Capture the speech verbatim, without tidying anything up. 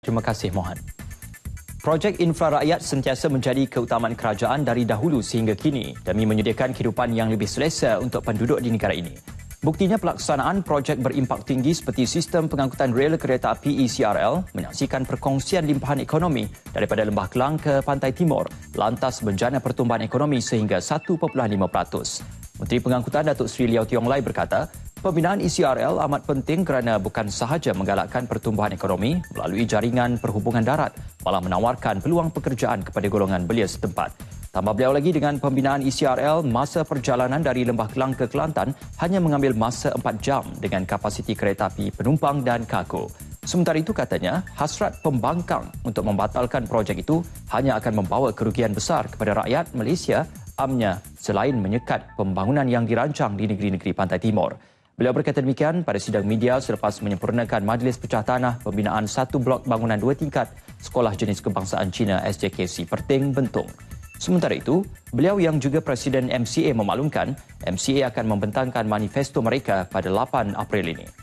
Terima kasih, Mohan. Projek infra rakyat sentiasa menjadi keutamaan kerajaan dari dahulu sehingga kini demi menyediakan kehidupan yang lebih selesa untuk penduduk di negara ini. Buktinya pelaksanaan projek berimpak tinggi seperti sistem pengangkutan rel kereta api E C R L menyaksikan perkongsian limpahan ekonomi daripada Lembah Kelang ke Pantai Timur, lantas menjana pertumbuhan ekonomi sehingga satu perpuluhan lima peratus. Menteri Pengangkutan Datuk Seri Liao Tiong Lai berkata, pembinaan E C R L amat penting kerana bukan sahaja menggalakkan pertumbuhan ekonomi melalui jaringan perhubungan darat, malah menawarkan peluang pekerjaan kepada golongan belia setempat. Tambah beliau lagi, dengan pembinaan E C R L, masa perjalanan dari Lembah Kelang ke Kelantan hanya mengambil masa empat jam dengan kapasiti kereta api penumpang dan kargo. Sementara itu katanya, hasrat pembangkang untuk membatalkan projek itu hanya akan membawa kerugian besar kepada rakyat Malaysia, amnya selain menyekat pembangunan yang dirancang di negeri-negeri Pantai Timur. Beliau berkata demikian pada sidang media selepas menyempurnakan Majlis Pecah Tanah pembinaan satu blok bangunan dua tingkat Sekolah Jenis Kebangsaan Cina S J K C Perting, Bentung. Sementara itu, beliau yang juga Presiden M C A memaklumkan M C A akan membentangkan manifesto mereka pada lapan April ini.